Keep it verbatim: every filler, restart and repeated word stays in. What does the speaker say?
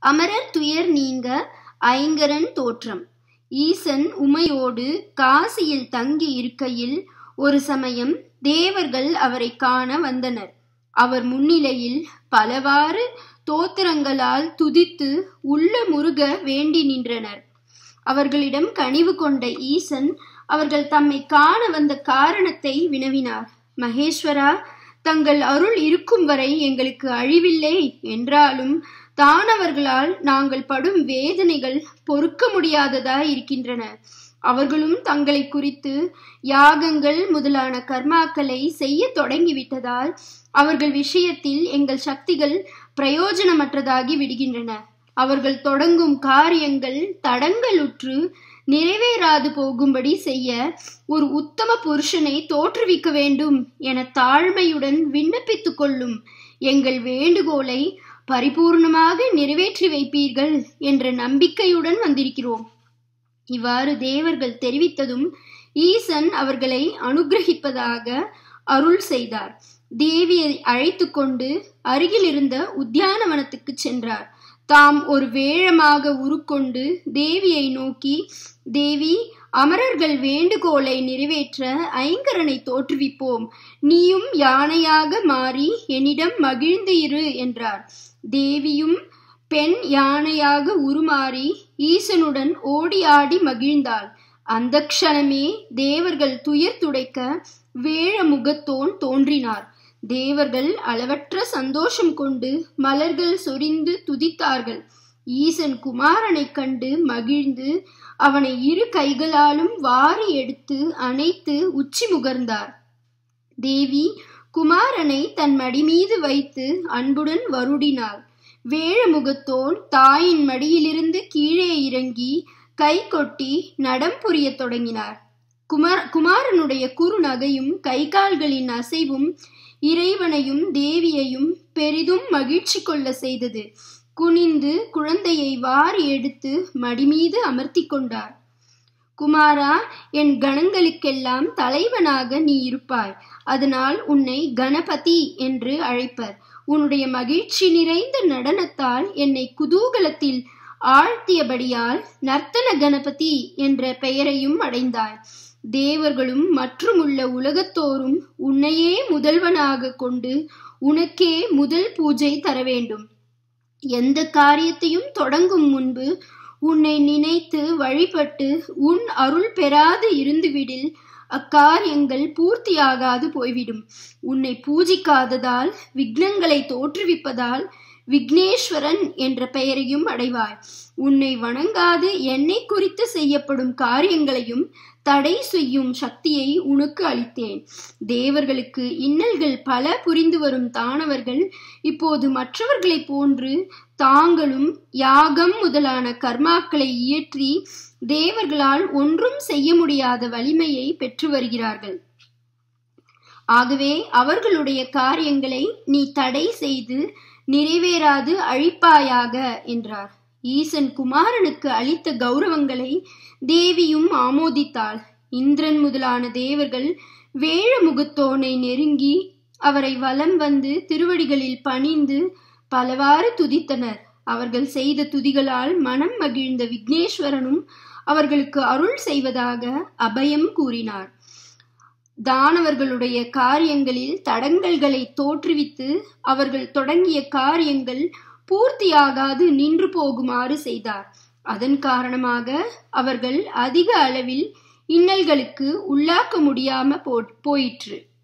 அமரர் துயர் நீங்க ஐங்கரன் தோற்றம். ஈசன் உமையோடு காசியில் தங்கி இருக்கையில் ஒரு சமயம் தேவர்கள் அவரை காண வந்தனர். அவர் முன்னிலையில் பலவாறு தோத்திரங்களால் துதித்து உள்ள முருக வேண்டி நின்றனர். அவர்களிடம் கனிவு கொண்ட ஈசன் அவர்கள் தம்மை காண வந்த காரணத்தை வினவினார். மகேஸ்வரா, தங்கள் அருள் இருக்கும் வரை எங்களுக்கு அழிவில்லை என்றாலும் தானவர்களால் நாங்கள் படும் வேதனைகள் பொறுக்க முடியாததாய் இருக்கின்றன. அவர்களும் தங்களை குறித்து யாகங்கள் முதலான கர்மாக்களை செய்ய தொடங்கிவிட்டதால் அவர்கள் விஷயத்தில் எங்கள் சக்திகள் பிரயோஜனமற்றதாகி விடுகின்றன. அவர்கள் தொடங்கும் காரியங்கள் தடங்கலுற்று நிறைவேறாது போகும்படி செய்ய ஒரு உத்தம புருஷனை தோற்றுவிக்க வேண்டும் என தாழ்மையுடன் விண்ணப்பித்துக் கொள்ளும் எங்கள் வேண்டுகோளை பரிபூர்ணமாக நிறைவேற்றி வைப்பீர்கள் என்ற நம்பிக்கையுடன் வந்திருக்கிறோம். இவ்வாறு தேவர்கள் தெரிவித்ததும் ஈசன் அவர்களை அனுகிரகிப்பதாக அருள் செய்தார். தேவியை அழைத்து கொண்டு அருகில் இருந்த உத்தியானவனத்துக்கு சென்றார். தாம் ஒரு வேழமாக உருக்கொண்டு தேவியை நோக்கி, தேவி, அமரர்கள் வேண்டுகோளை நிறைவேற்ற ஐங்கரனை தோற்றுவிப்போம். நீயும் யானையாக மாறி என்னிடம் மகிழ்ந்து இரு என்றார். தேவியும் பெண் யானையாக உருமாறி ஈசனுடன் ஓடி ஆடி மகிழ்ந்தாள். அந்த க்ஷணமே தேவர்கள் துயர் துடைக்க வேழ முகத்தோன் தோன்றினார். தேவர்கள் அளவற்ற சந்தோஷம் கொண்டு மலர்கள் சொரிந்து துதித்தார்கள். ஈசன் குமாரனை கண்டு மகிழ்ந்து அவனை இரு கைகளாலும் வாரி எடுத்து அணைத்து உச்சி முகர்ந்தார். தேவி குமாரனை தன் மடி மீது வைத்து அன்புடன் வருடினாள். வேழமுகத்தோன் தாயின் மடியிலிருந்து கீழே இறங்கி கை கொட்டி நடம் புரிய தொடங்கினார். குமார் குமாரனுடைய குறுநகையும் கை கால்களின் அசைவும் இறைவனையும் தேவியையும் பெரிதும் மகிழ்ச்சி கொள்ள செய்தது. குனிந்து குழந்தையை வாரி எடுத்து மடிமீது அமர்த்தி கொண்டார். குமாரா, என் கணங்களுக்கெல்லாம் தலைவனாக நீ இருப்பாய். அதனால் உன்னை கணபதி என்று அழைப்பர். உன்னுடைய மகிழ்ச்சி நிறைந்த நடனத்தால் என்னை குதூகலத்தில் ஆழ்த்தியபடியால் நர்த்தன கணபதி என்ற பெயரையும் அடைந்தாய். தேவர்களும் மற்றும் உள்ள உலகத்தோறும் உன்னையே முதல்வனாக கொண்டு உனக்கே முதல் பூஜை தர வேண்டும். எந்த காரியத்தையும் தொடங்கும் முன்பு உன்னை நினைத்து வழிபட்டு உன் அருள் பெறாது இருந்துவிடில் அக்காரியங்கள் பூர்த்தியாகாது போய்விடும். உன்னை பூஜிக்காததால் விக்னங்களை தோற்றுவிப்பதால் விக்னேஸ்வரன் என்ற பெயரையும் அடைவாய். உன்னை வணங்காது என்னை குறித்து செய்யப்படும் காரியங்களையும் தடை செய்யும் சக்தியை உனக்கு அளித்தேன். தேவர்களுக்கு இன்னல்கள் பல புரிந்து வரும் தானவர்கள் இப்போது மற்றவர்களைப் போன்று தாங்களும் யாகம் முதலான கர்மாக்களை இயற்றி தேவர்களால் ஒன்றும் செய்ய முடியாத வலிமையை பெற்று வருகிறார்கள். ஆகவே அவர்களுடைய காரியங்களை நீ தடை செய்து நிறைவேறாது அழிப்பாயாக என்றார். ஈசன் குமாரனுக்கு அளித்த கௌரவங்களை தேவியும் ஆமோதித்தாள். இந்திரன் முதலான தேவர்கள் வேழ முகத்தோனை நெருங்கி அவரை வலம் வந்து திருவடிகளில் பணிந்து பலவாறு துதித்தனர். அவர்கள் செய்த துதிகளால் மனம் மகிழ்ந்த விக்னேஸ்வரனும் அவர்களுக்கு அருள் செய்வதாக அபயம் கூறினார். தானவர்களுடைய காரியங்களில் தடங்கல்களை தோற்றுவித்து அவர்கள் தொடங்கிய காரியங்கள் பூர்த்தியாகாது நின்று போகுமாறு செய்தார். அதன் காரணமாக அவர்கள் அதிக அளவில் இன்னல்களுக்கு உள்ளாக்க முடியாம போ போயிற்று.